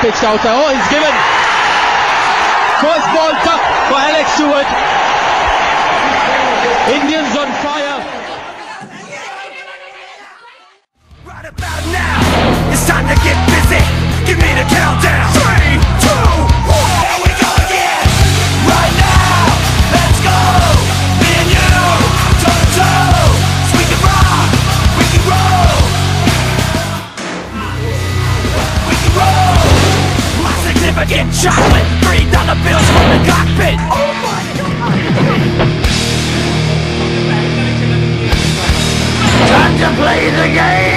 pitched out there. Oh, he's given. First ball tough for Alex Stewart. Indians on fire. Right about now, it's time to get busy. Give me the countdown. 3, 2, 1. Here we go again. Right now, let's go. Me and you, toe to toe. So we can rock, we can roll. We can roll. My significant chocolate. $3 bills from the cockpit. Oh my God. Time to play the game.